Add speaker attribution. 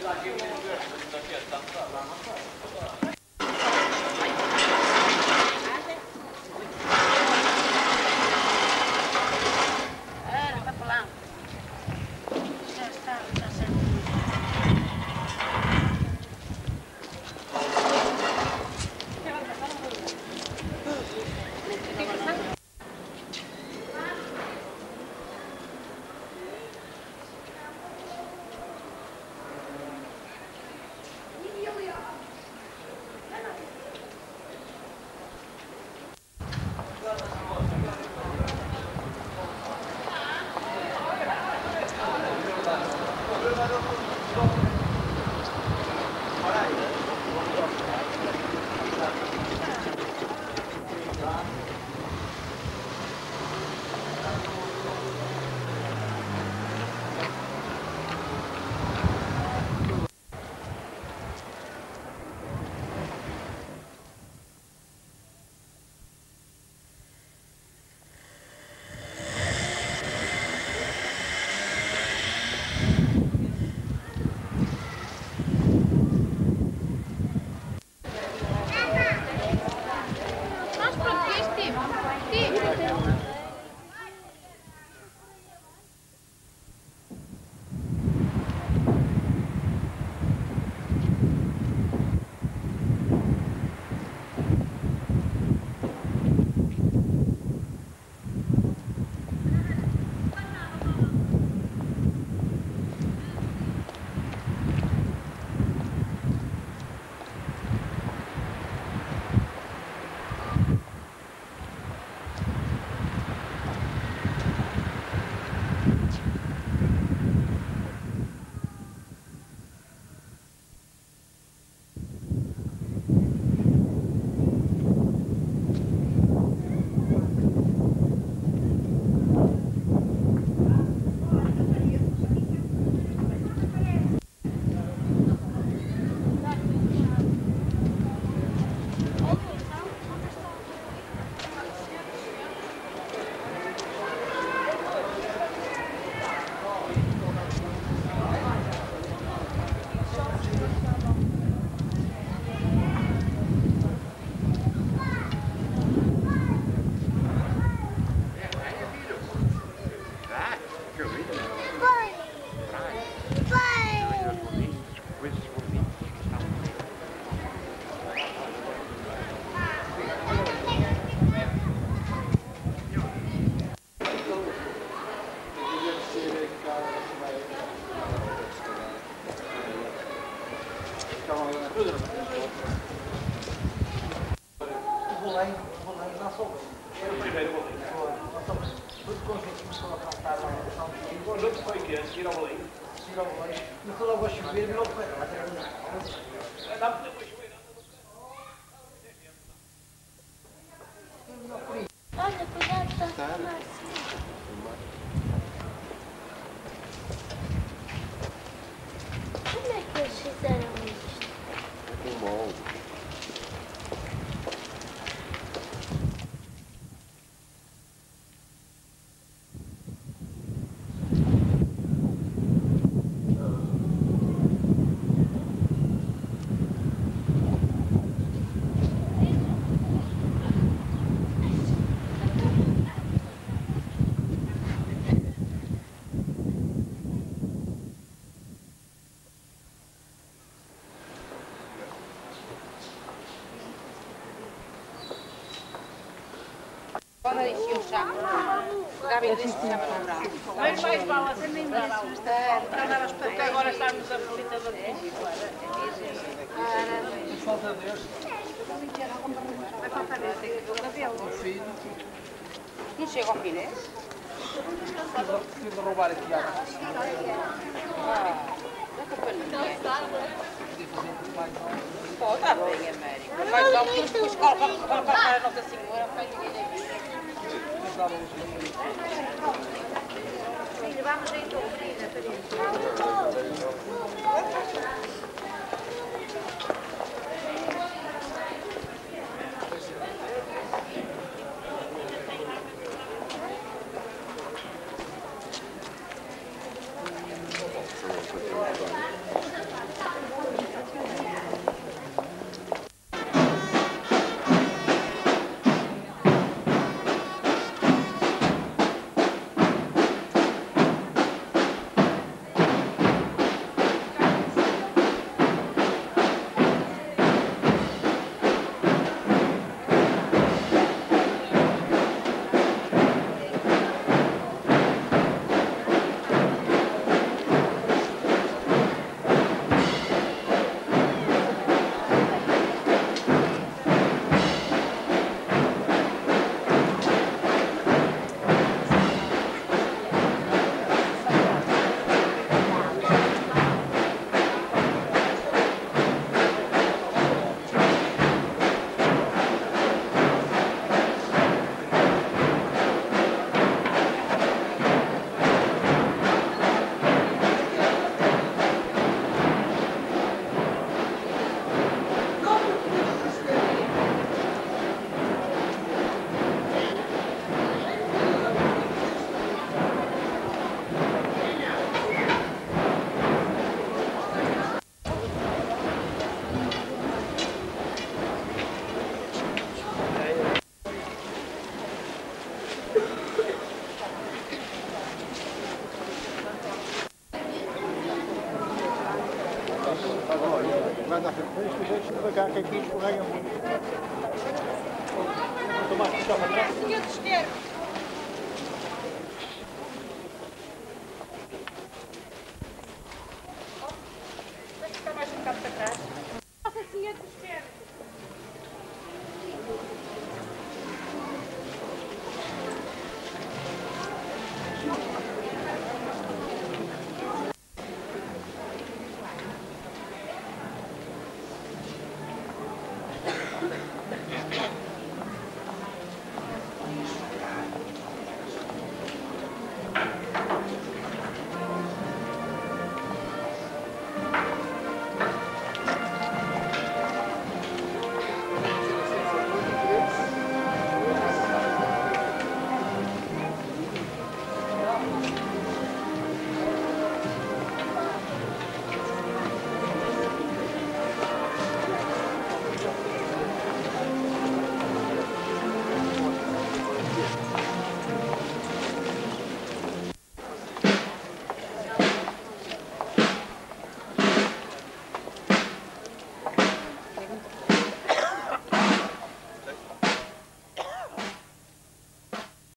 Speaker 1: Olha, cuidado, está a filmar. Como é que eles fizeram isto?
Speaker 2: É com molde.
Speaker 3: Agora enchi o chá. Pegava e deixava no braço. Mas mais vale assim, nem mais. Porque agora estamos a visita do
Speaker 4: Falta a Deus.
Speaker 3: Vai faltar Deus, tem que ver o cabelo.
Speaker 4: Filho,
Speaker 3: Não chega ao fim, né?
Speaker 4: tive de roubar aqui água.
Speaker 3: Da companhia.
Speaker 4: Podia fazer um pouco mais alto.
Speaker 3: Pô, está bem, América. Vai dar um pouco de escola para passar a Nossa Senhora, para ninguém aqui.
Speaker 4: Mas dava uns minutos.
Speaker 3: Filha, vamos aí, estou querida,
Speaker 5: Manda a frente, para cá, que aqui escorregam muito. Tomás, puxa para trás.
Speaker 3: Senhor de esquerda.